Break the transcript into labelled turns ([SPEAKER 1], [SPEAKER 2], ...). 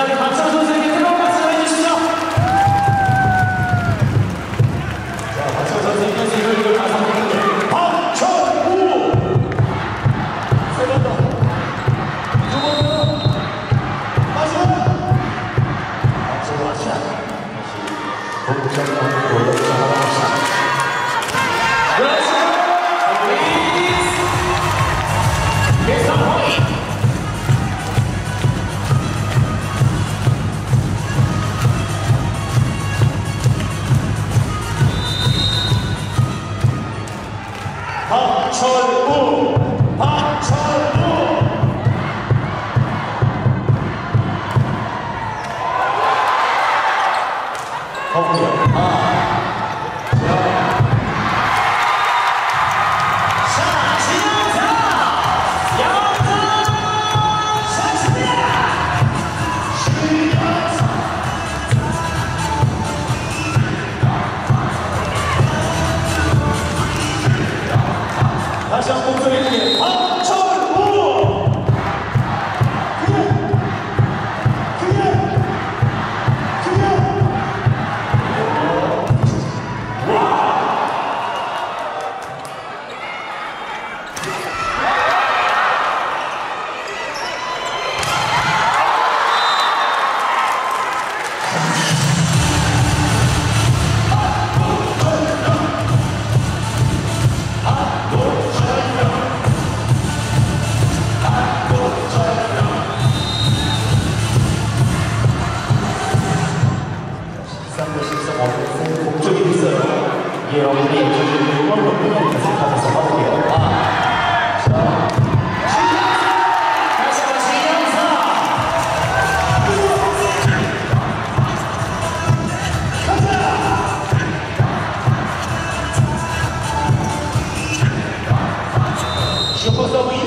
[SPEAKER 1] 우리 박찬호 선수에게 뜨거운 박수 해주시죠. 자, 박찬호 선수님께서 이걸 다시 한번 해주세요. 박찬호! 세 번 더. 두 번 더. 마지막! 박찬호 아시아. 다시 복잡한 골로 시작합니다. 박철우! 박철우! 가볼게요. 자, 진영사! 영상! 샷입니다! 진영사! 다시 한번 목소리 박철우! 목적이 있어요. 이게 여러분이 저희 응원 분들이 계속하셔서 해볼게요. 자. 다시 한번 진영사! 가자! 슈퍼스타 V